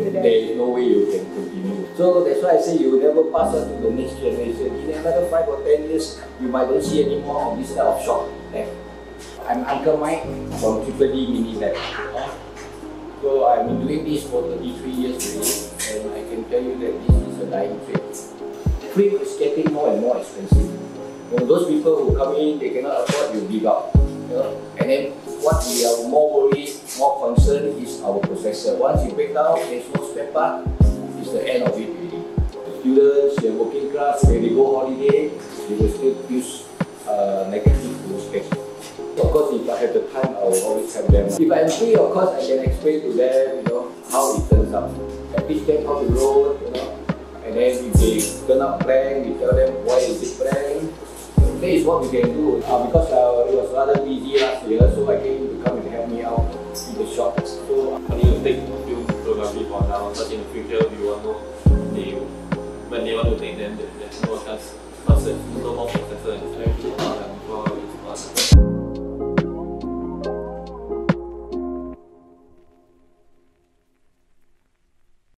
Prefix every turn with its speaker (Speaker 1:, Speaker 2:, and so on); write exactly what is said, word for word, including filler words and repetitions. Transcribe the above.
Speaker 1: there is no way you can continue. So that's why I say you never pass on to the next generation. In another five or ten years, you might don't see any more of this type of shop left. I'm Uncle Mike from Triple D Mini Lab. So I've been doing this for thirty-three years already, and I can tell you that this is a dying trade. Flip is getting more and more expensive. You know, those people who come in, they cannot afford, you give up. You know? And then what we are more worried, more concerned is our processor. Once you break down, there's no spare part, it's the end of it really. The students, the working class, when they go holiday, they will still use uh, negative to space. Of course, if I have the time, I will always help them. If I'm free, of course, I can explain to them, you know, how it turns out. I teach them how to road, you know. And then if they turn up blank, we tell them why is it blank. That is what we can do. Uh, because uh, it was rather busy last year, so I came to come and help me out in the shop. So
Speaker 2: I need to take film photography for now, but in the future we want to they when they want to take them, there's no chance because there's no more processor.